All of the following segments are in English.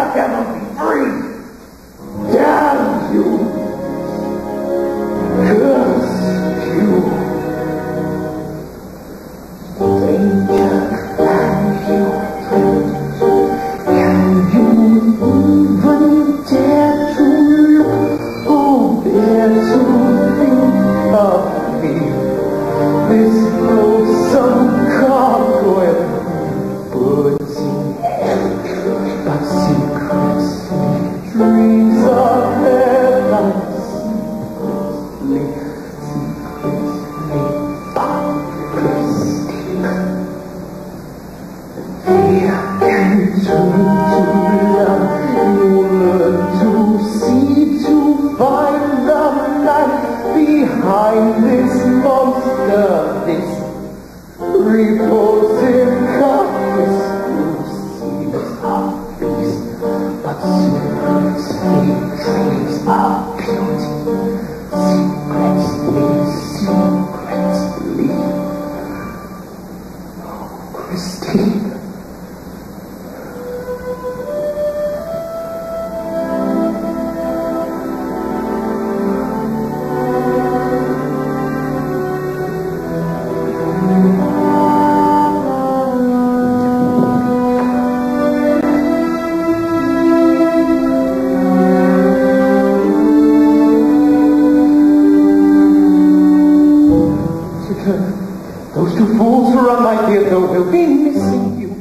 I cannot be free. Damn you. Curse you. Danger and you. Can you even dare to look or dare to think of me? This loathsome gargoyle puts in hell, but secrets and dreams of their lives. Secretly podcasting. Fear can turn to love. You learn to see, to find the light behind this monster, this repulsive carcass. You see our beast, but secretly dreams our beauty. Secretly. Oh, Christine. Those two fools who run my theater will be missing you.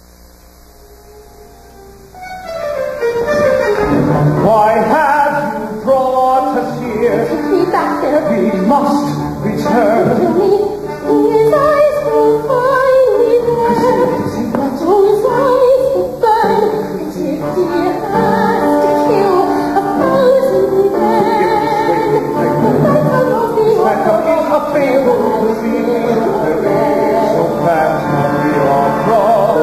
Why have you brought us here? Take me back there. We must return. Kill me. His eyes will find me there. Those eyes will burn. As if he has to kill 1,000 men. Like a fable to see. So that we are wrong.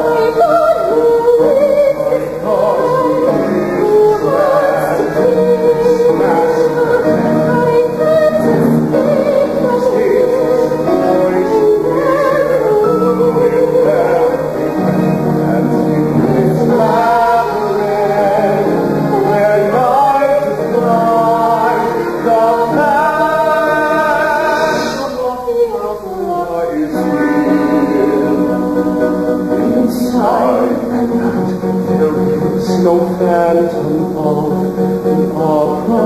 No phantom of the opera.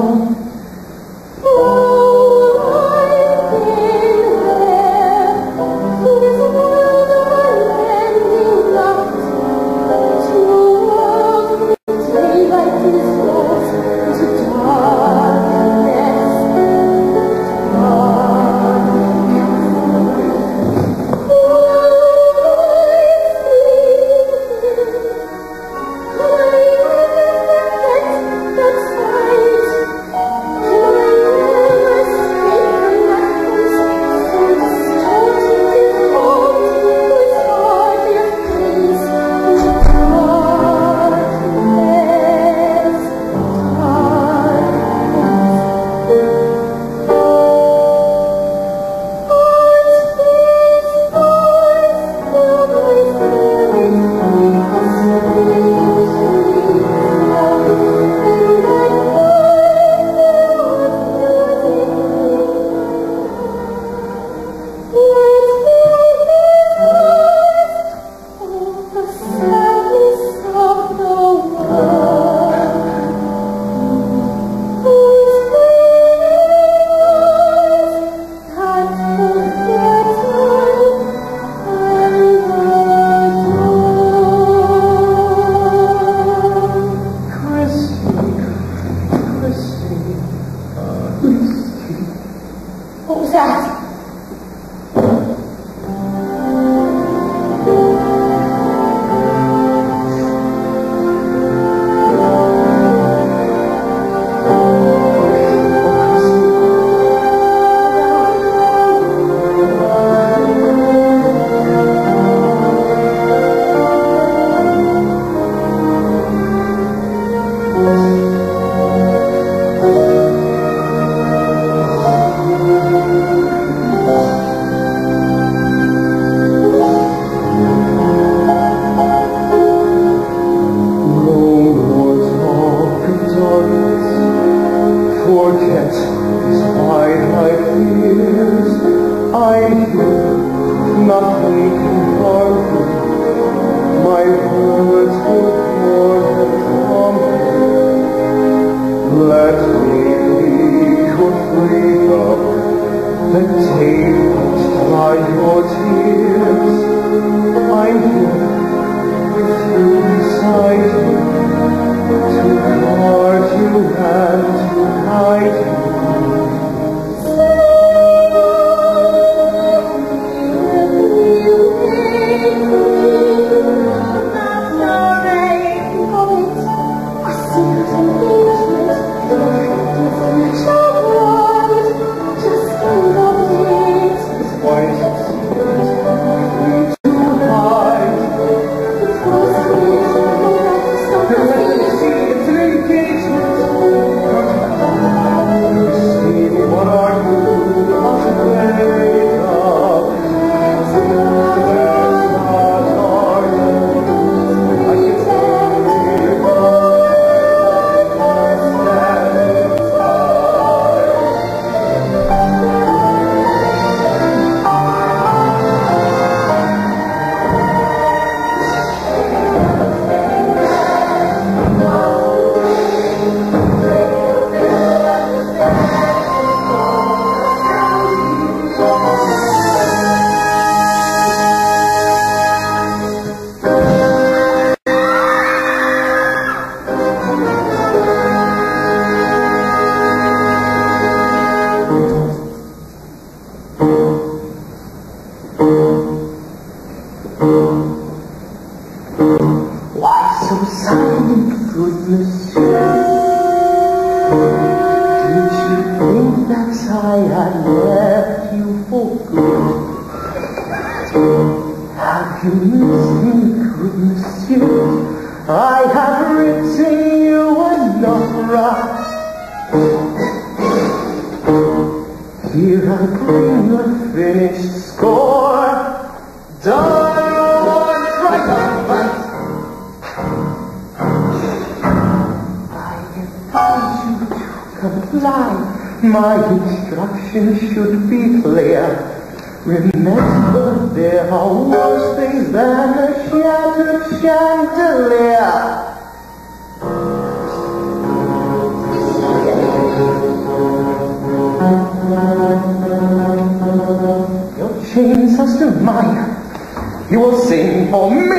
Oh, I've been there. This world of unending night. To walk the daylight is lost to darkness. That sight tears. I'm here, nothing can harm you. My words will pour the trumpet. Let me be your freedom, the tables dry your tears. I'm here with you beside you, to guard you and to guide you. Why so silent, goodness? Did you think that I had left you for good? Have you missed me, good monsieur? I have written you an opera. Here I bring a finished score, done on triumphant. I advise you to comply. My instructions should be clear. Remember, there are worse things than a shattered chandelier. Your chains are still mine. You will sing for me.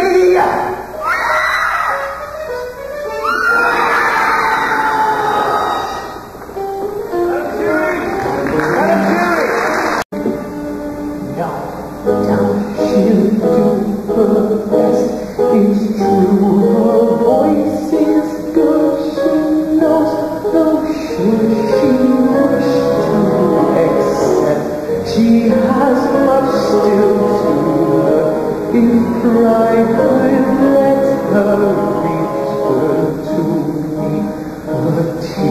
It's true, her voice is good, she knows, though should she wish to accept, she has much still to learn. If pride would let her return to me, her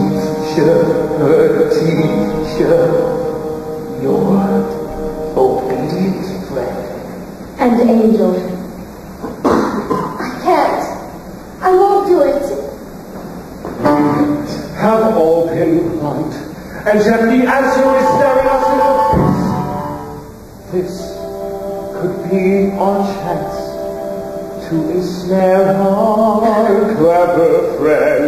teacher, your obedient friend. And angel. I won't do it. Have all been blunt, and yet the answer is staring us in the face. This could be our chance to ensnare our clever friend.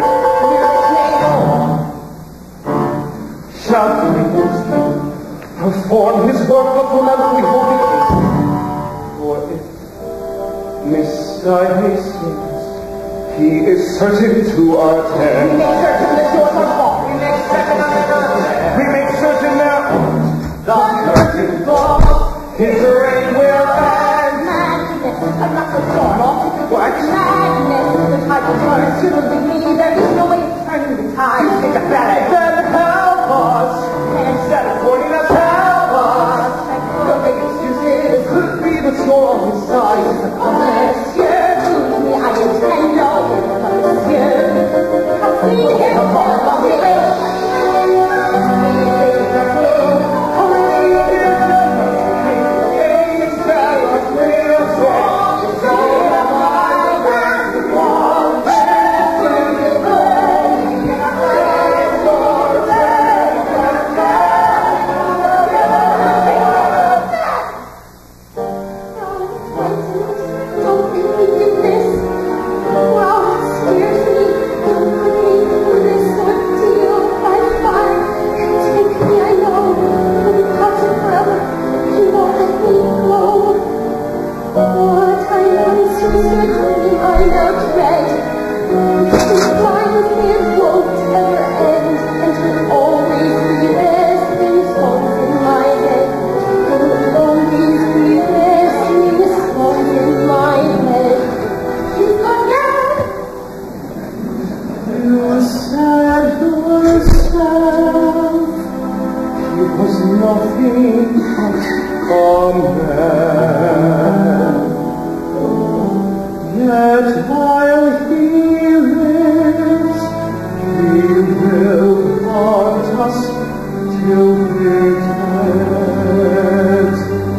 Shall Prince perform his work before that we hold the case? For if Mr. Hastings, he is certain to attend. We make certain the doors are locked. We make certain that the curtain falls. His reign will end. Madness, I'm not so sure. What? Madness is the type of words you will give me. There is no way of turning the tide. It's a bad then help us. Instead of pointing us, help us. Don't make excuses. Could be the score on his side. Monsieur, choose me, I intend no. Monsieur, I've seen him for a long time. man. Yet while he lives, he will haunt us till we're dead.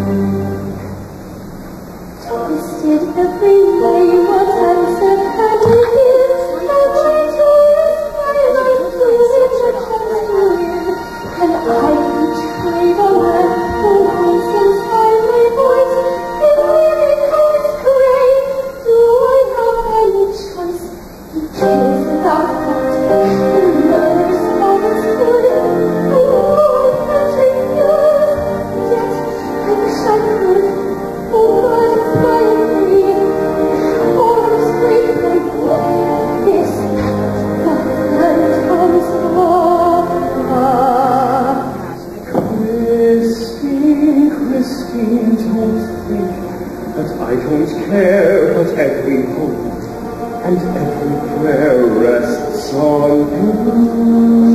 Twisted every way, what answer can you give? I try to use my life to which I trust to live. And I betrayed a man who listens by my voice. In America's grave, do I have any choice? He kills without thought, the murderous moments good. Oh, I can't refuse, yet I wish I could. Oh God, fire me, or restrain my blood. This, the phantoms Christine, don't think that I don't care, but every hope and every prayer rests on you.